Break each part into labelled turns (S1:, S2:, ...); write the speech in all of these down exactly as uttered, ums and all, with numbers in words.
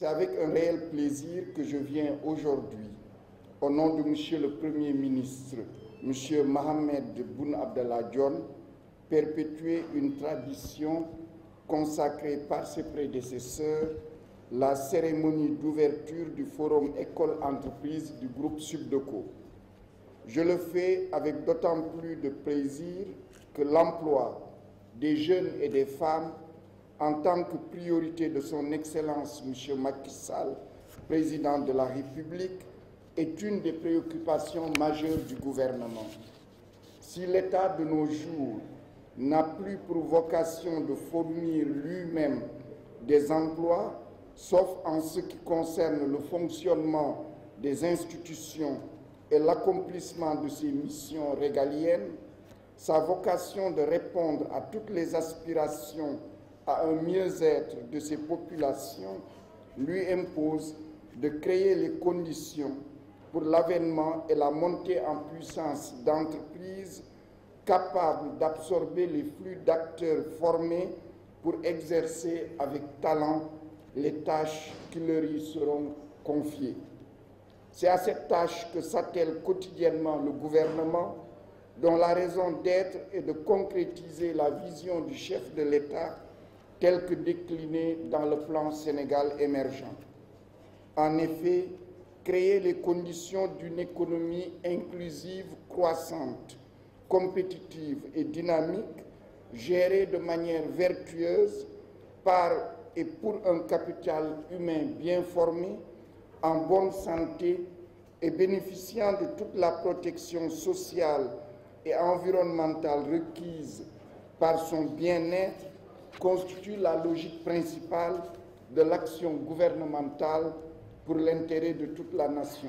S1: C'est avec un réel plaisir que je viens aujourd'hui, au nom de Monsieur le Premier ministre, Monsieur Mohamed Boun Abdallah Dionne, perpétuer une tradition consacrée par ses prédécesseurs, la cérémonie d'ouverture du Forum École-Entreprise du groupe Subdeco. Je le fais avec d'autant plus de plaisir que l'emploi des jeunes et des femmes en tant que priorité de son Excellence M. Macky Sall, président de la République, est une des préoccupations majeures du gouvernement. Si l'État de nos jours n'a plus pour vocation de fournir lui-même des emplois, sauf en ce qui concerne le fonctionnement des institutions et l'accomplissement de ses missions régaliennes, sa vocation de répondre à toutes les aspirations à un mieux-être de ses populations lui impose de créer les conditions pour l'avènement et la montée en puissance d'entreprises capables d'absorber les flux d'acteurs formés pour exercer avec talent les tâches qui leur y seront confiées. C'est à cette tâche que s'attelle quotidiennement le gouvernement, dont la raison d'être est de concrétiser la vision du chef de l'État telle que déclinée dans le plan Sénégal émergent. En effet, créer les conditions d'une économie inclusive, croissante, compétitive et dynamique, gérée de manière vertueuse par et pour un capital humain bien formé, en bonne santé et bénéficiant de toute la protection sociale et environnementale requise par son bien-être, constitue la logique principale de l'action gouvernementale pour l'intérêt de toute la nation.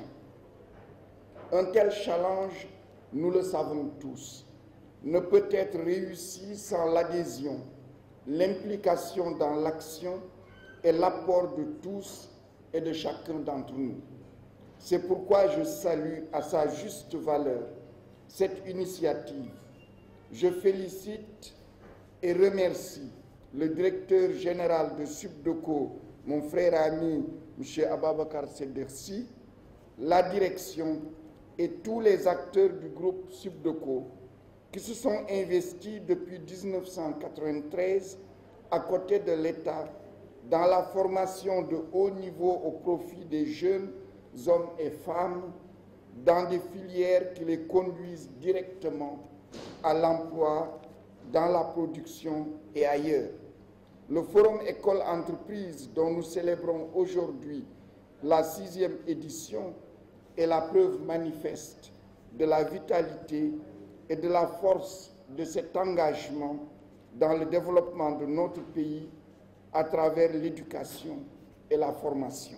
S1: Un tel challenge, nous le savons tous, ne peut être réussi sans l'adhésion, l'implication dans l'action et l'apport de tous et de chacun d'entre nous. C'est pourquoi je salue à sa juste valeur cette initiative. Je félicite et remercie le directeur général de Subdeco, mon frère ami, M. Ababakar Sedersi, la direction et tous les acteurs du groupe Subdeco qui se sont investis depuis mille neuf cent quatre-vingt-treize à côté de l'État dans la formation de haut niveau au profit des jeunes hommes et femmes dans des filières qui les conduisent directement à l'emploi dans la production et ailleurs. Le Forum École-Entreprise dont nous célébrons aujourd'hui la sixième édition est la preuve manifeste de la vitalité et de la force de cet engagement dans le développement de notre pays à travers l'éducation et la formation.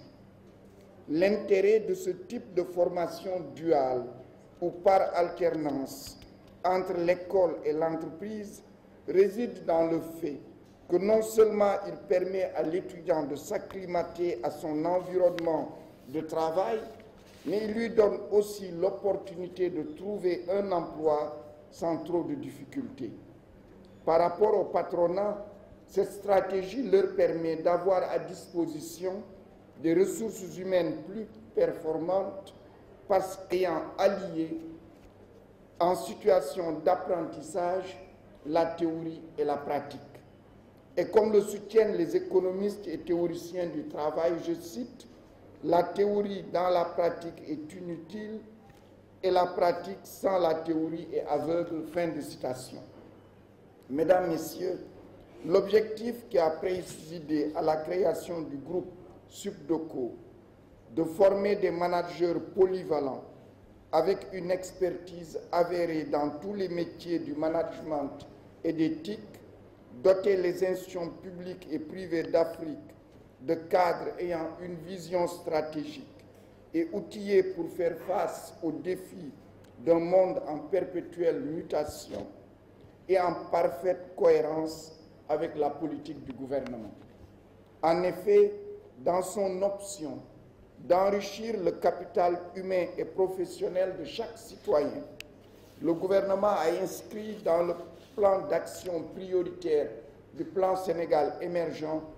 S1: L'intérêt de ce type de formation duale ou par alternance entre l'école et l'entreprise réside dans le fait que non seulement il permet à l'étudiant de s'acclimater à son environnement de travail, mais il lui donne aussi l'opportunité de trouver un emploi sans trop de difficultés. Par rapport au patronat, cette stratégie leur permet d'avoir à disposition des ressources humaines plus performantes parce qu'ayant allié en situation d'apprentissage la théorie et la pratique. Et comme le soutiennent les économistes et théoriciens du travail, je cite, « La théorie dans la pratique est inutile et la pratique sans la théorie est aveugle ». Fin de citation. Mesdames, Messieurs, l'objectif qui a présidé à la création du groupe Subdeco de former des managers polyvalents avec une expertise avérée dans tous les métiers du management et d'éthique, doter les institutions publiques et privées d'Afrique de cadres ayant une vision stratégique et outillés pour faire face aux défis d'un monde en perpétuelle mutation et en parfaite cohérence avec la politique du gouvernement. En effet, dans son option d'enrichir le capital humain et professionnel de chaque citoyen, le gouvernement a inscrit dans le plan d'action prioritaire du plan Sénégal émergent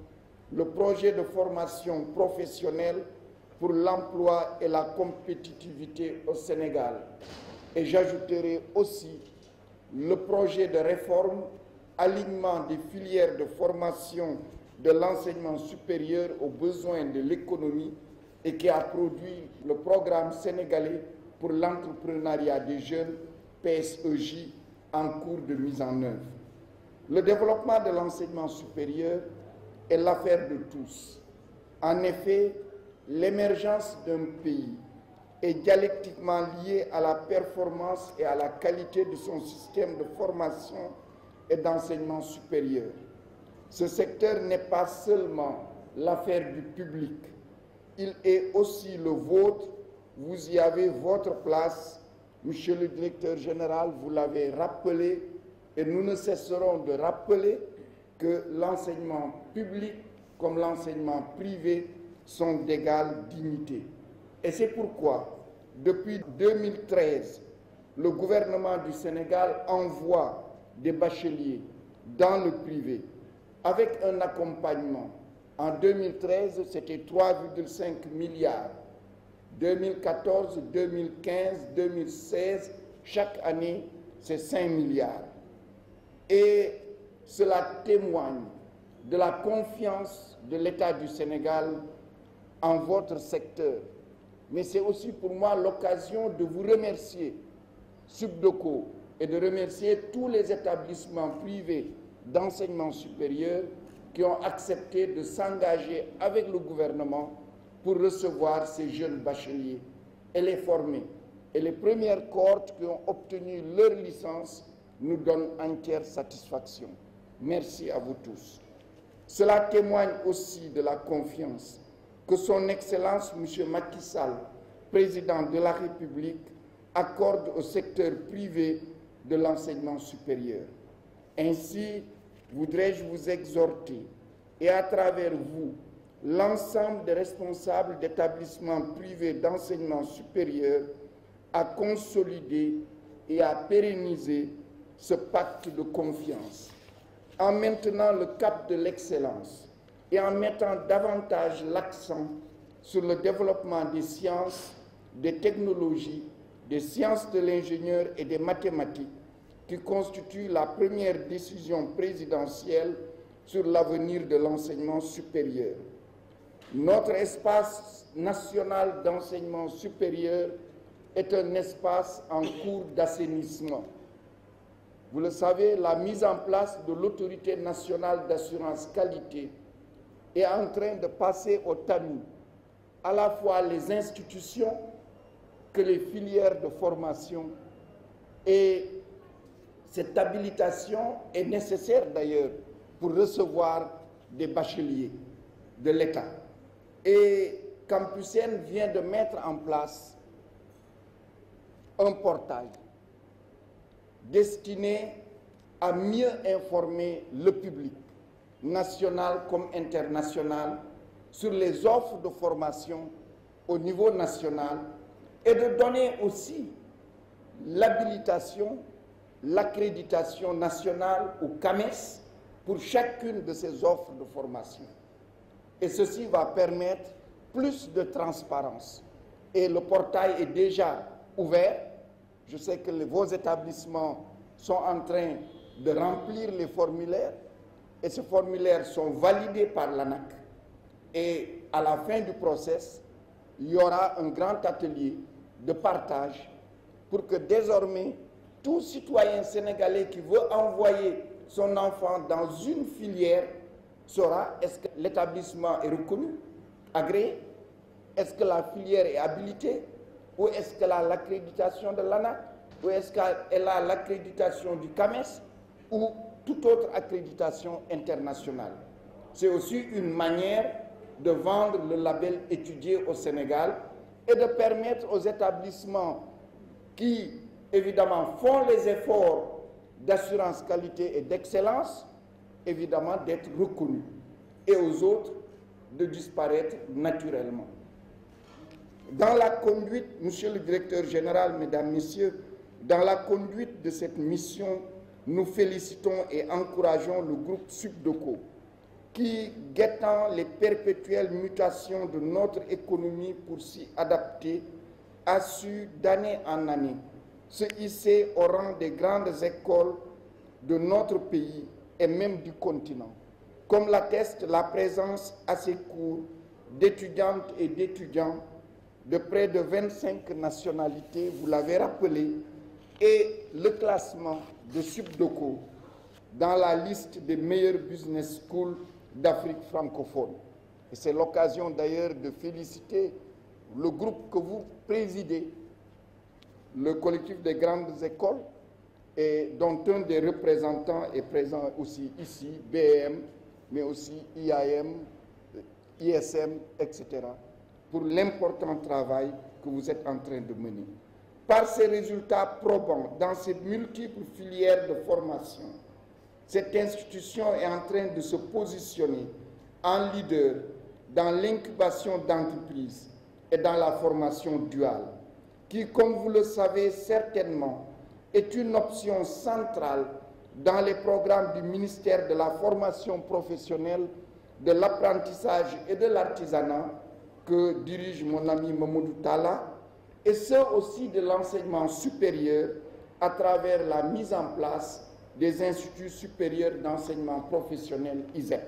S1: le projet de formation professionnelle pour l'emploi et la compétitivité au Sénégal. Et j'ajouterai aussi le projet de réforme, alignement des filières de formation de l'enseignement supérieur aux besoins de l'économie et qui a produit le programme sénégalais pour l'entrepreneuriat des jeunes, P S E J, en cours de mise en œuvre. Le développement de l'enseignement supérieur est l'affaire de tous. En effet, l'émergence d'un pays est dialectiquement liée à la performance et à la qualité de son système de formation et d'enseignement supérieur. Ce secteur n'est pas seulement l'affaire du public, il est aussi le vôtre. Vous y avez votre place, Monsieur le directeur général, vous l'avez rappelé, et nous ne cesserons de rappeler que l'enseignement public comme l'enseignement privé sont d'égale dignité. Et c'est pourquoi, depuis deux mille treize, le gouvernement du Sénégal envoie des bacheliers dans le privé avec un accompagnement. En deux mille treize, c'était trois virgule cinq milliards. deux mille quatorze, deux mille quinze, deux mille seize, chaque année, c'est cinq milliards. Et cela témoigne de la confiance de l'État du Sénégal en votre secteur. Mais c'est aussi pour moi l'occasion de vous remercier, Subdeco, et de remercier tous les établissements privés d'enseignement supérieur qui ont accepté de s'engager avec le gouvernement pour recevoir ces jeunes bacheliers et les former. Et les premières cohortes qui ont obtenu leur licence nous donnent entière satisfaction. Merci à vous tous. Cela témoigne aussi de la confiance que son Excellence M. Macky Sall, président de la République, accorde au secteur privé de l'enseignement supérieur. Ainsi, voudrais-je vous exhorter, et à travers vous, l'ensemble des responsables d'établissements privés d'enseignement supérieur, à consolider et à pérenniser ce pacte de confiance, en maintenant le cap de l'excellence et en mettant davantage l'accent sur le développement des sciences, des technologies, des sciences de l'ingénieur et des mathématiques, qui constituent la première décision présidentielle sur l'avenir de l'enseignement supérieur. Notre espace national d'enseignement supérieur est un espace en cours d'assainissement. Vous le savez, la mise en place de l'autorité nationale d'assurance qualité est en train de passer au tamis à la fois les institutions que les filières de formation, et cette habilitation est nécessaire d'ailleurs pour recevoir des bacheliers de l'État. Et Campus N vient de mettre en place un portail destiné à mieux informer le public, national comme international, sur les offres de formation au niveau national et de donner aussi l'habilitation, l'accréditation nationale au CAMES pour chacune de ces offres de formation. Et ceci va permettre plus de transparence. Et le portail est déjà ouvert. Je sais que les, vos établissements sont en train de remplir les formulaires et ces formulaires sont validés par l'A N A C. Et à la fin du process, il y aura un grand atelier de partage pour que désormais tout citoyen sénégalais qui veut envoyer son enfant dans une filière saura est-ce que l'établissement est reconnu, agréé, est-ce que la filière est habilitée, ou est-ce qu'elle a l'accréditation de l'A N A C, ou est-ce qu'elle a l'accréditation du CAMES, ou toute autre accréditation internationale. C'est aussi une manière de vendre le label étudié au Sénégal et de permettre aux établissements qui, évidemment, font les efforts d'assurance qualité et d'excellence, évidemment, d'être reconnus, et aux autres de disparaître naturellement. Dans la conduite, Monsieur le Directeur général, Mesdames, Messieurs, dans la conduite de cette mission, nous félicitons et encourageons le groupe Subdeco, qui, guettant les perpétuelles mutations de notre économie pour s'y adapter, a su d'année en année se hisser au rang des grandes écoles de notre pays et même du continent, comme l'atteste la présence à ses cours d'étudiantes et d'étudiants de près de vingt-cinq nationalités, vous l'avez rappelé, et le classement de Subdoco dans la liste des meilleures business schools d'Afrique francophone. Et c'est l'occasion d'ailleurs de féliciter le groupe que vous présidez, le collectif des grandes écoles, et dont un des représentants est présent aussi ici, B M, mais aussi I A M, I S M, et cetera, pour l'important travail que vous êtes en train de mener. Par ces résultats probants dans ces multiples filières de formation, cette institution est en train de se positionner en leader dans l'incubation d'entreprises et dans la formation duale, qui, comme vous le savez certainement, est une option centrale dans les programmes du ministère de la formation professionnelle, de l'apprentissage et de l'artisanat que dirige mon ami Mamadou Talla, et ce aussi de l'enseignement supérieur à travers la mise en place des instituts supérieurs d'enseignement professionnel I S E P,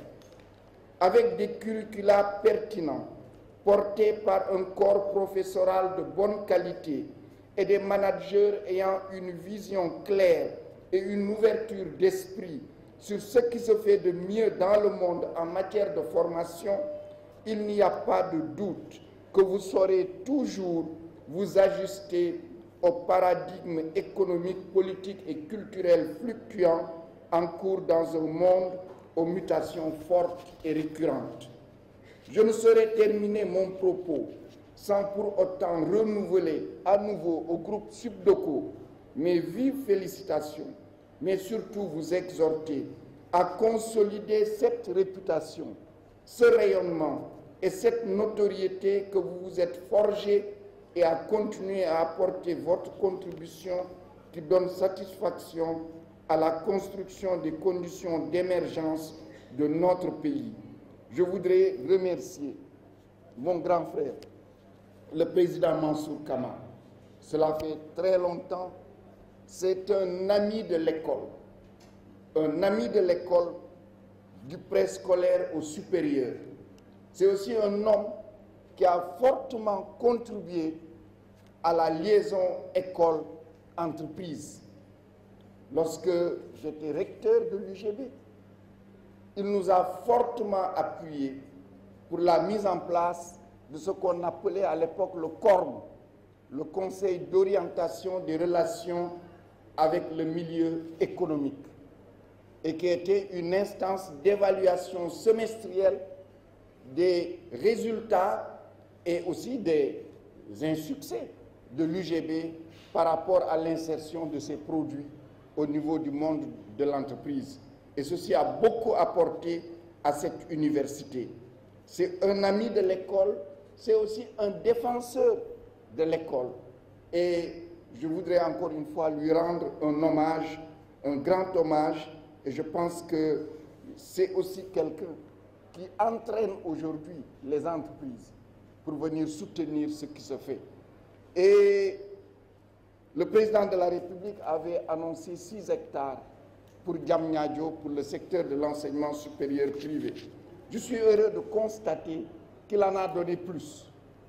S1: avec des curricula pertinents, portés par un corps professoral de bonne qualité et des managers ayant une vision claire et une ouverture d'esprit sur ce qui se fait de mieux dans le monde en matière de formation, il n'y a pas de doute que vous saurez toujours vous ajuster au paradigme économique, politique et culturel fluctuant en cours dans un monde aux mutations fortes et récurrentes. Je ne saurais terminer mon propos sans pour autant renouveler à nouveau au groupe Subdoco mes vives félicitations, mais surtout vous exhorter à consolider cette réputation, ce rayonnement et cette notoriété que vous vous êtes forgés et à continuer à apporter votre contribution qui donne satisfaction à la construction des conditions d'émergence de notre pays. Je voudrais remercier mon grand frère, le président Mansour Kama. Cela fait très longtemps. C'est un ami de l'école, un ami de l'école du préscolaire au supérieur. C'est aussi un homme qui a fortement contribué à la liaison école-entreprise. Lorsque j'étais recteur de l'U G B, il nous a fortement appuyés pour la mise en place de ce qu'on appelait à l'époque le C O R M, le Conseil d'orientation des relations avec le milieu économique, et qui était une instance d'évaluation semestrielle des résultats et aussi des insuccès de l'U G B par rapport à l'insertion de ces produits au niveau du monde de l'entreprise. Et ceci a beaucoup apporté à cette université. C'est un ami de l'école, c'est aussi un défenseur de l'école. Et je voudrais encore une fois lui rendre un hommage, un grand hommage, et je pense que c'est aussi quelqu'un qui entraîne aujourd'hui les entreprises pour venir soutenir ce qui se fait. Et le président de la République avait annoncé six hectares pour Diamniadio, pour le secteur de l'enseignement supérieur privé. Je suis heureux de constater qu'il en a donné plus.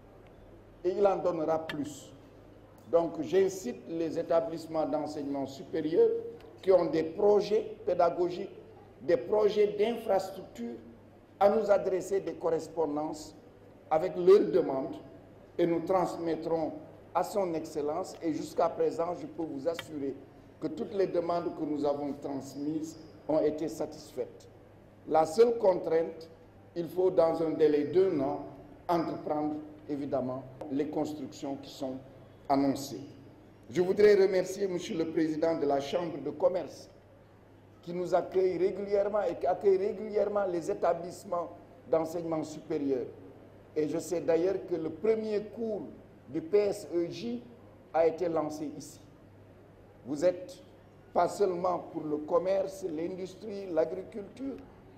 S1: Et il en donnera plus. Donc j'incite les établissements d'enseignement supérieur qui ont des projets pédagogiques, des projets d'infrastructure, à nous adresser des correspondances avec leurs demandes et nous transmettrons à son Excellence. Et jusqu'à présent, je peux vous assurer que toutes les demandes que nous avons transmises ont été satisfaites. La seule contrainte, il faut dans un délai d'un an entreprendre évidemment les constructions qui sont annoncées. Je voudrais remercier Monsieur le Président de la Chambre de commerce qui nous accueille régulièrement et qui accueille régulièrement les établissements d'enseignement supérieur. Et je sais d'ailleurs que le premier cours du P S E J a été lancé ici. Vous êtes pas seulement pour le commerce, l'industrie, l'agriculture,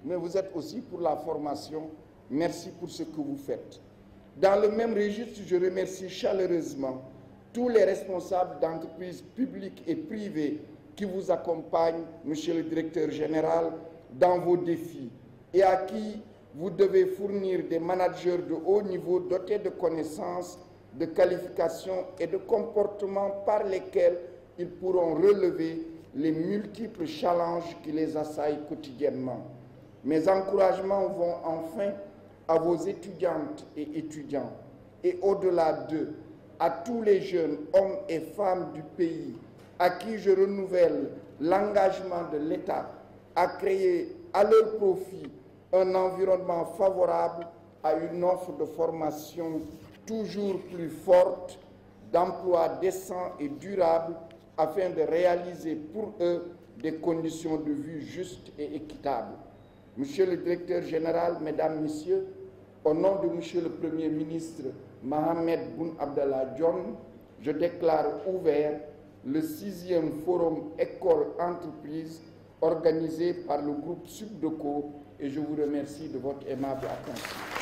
S1: mais vous êtes aussi pour la formation. Merci pour ce que vous faites. Dans le même registre, je remercie chaleureusement tous les responsables d'entreprises publiques et privées qui vous accompagnent, Monsieur le Directeur Général, dans vos défis et à qui vous devez fournir des managers de haut niveau dotés de connaissances, de qualifications et de comportements par lesquels ils pourront relever les multiples challenges qui les assaillent quotidiennement. Mes encouragements vont enfin à vos étudiantes et étudiants et au-delà d'eux, à tous les jeunes hommes et femmes du pays à qui je renouvelle l'engagement de l'État à créer à leur profit un environnement favorable à une offre de formation toujours plus forte, d'emplois décents et durables afin de réaliser pour eux des conditions de vie justes et équitables. Monsieur le Directeur Général, Mesdames, Messieurs, au nom de Monsieur le Premier ministre Mohamed Boun Abdallah Dionne, je déclare ouvert le sixième forum École-Entreprise organisé par le groupe Subdeco et je vous remercie de votre aimable attention.